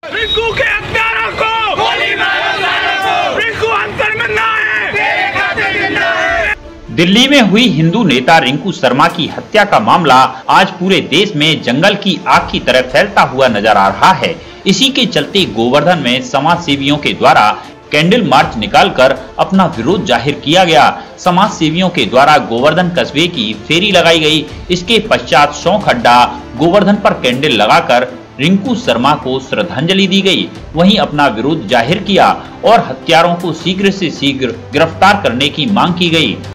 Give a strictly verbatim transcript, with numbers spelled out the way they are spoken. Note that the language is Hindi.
रिंकू के हत्यारों को गोली मारो सालों को, रिंकू अंतर्मंदा है, तेरे खाते जिंदा है। दिल्ली में हुई हिंदू नेता रिंकू शर्मा की हत्या का मामला आज पूरे देश में जंगल की आग की तरह फैलता हुआ नजर आ रहा है। इसी के चलते गोवर्धन में समाज सेवियों के द्वारा कैंडल मार्च निकालकर अपना विरोध जाहिर किया गया। समाज सेवियों के द्वारा गोवर्धन कस्बे की फेरी लगाई गई। इसके पश्चात शौक अड्डा गोवर्धन पर कैंडल लगाकर रिंकू शर्मा को श्रद्धांजलि दी गई। वहीं अपना विरोध जाहिर किया और हत्यारों को शीघ्र से शीघ्र गिरफ्तार करने की मांग की गई।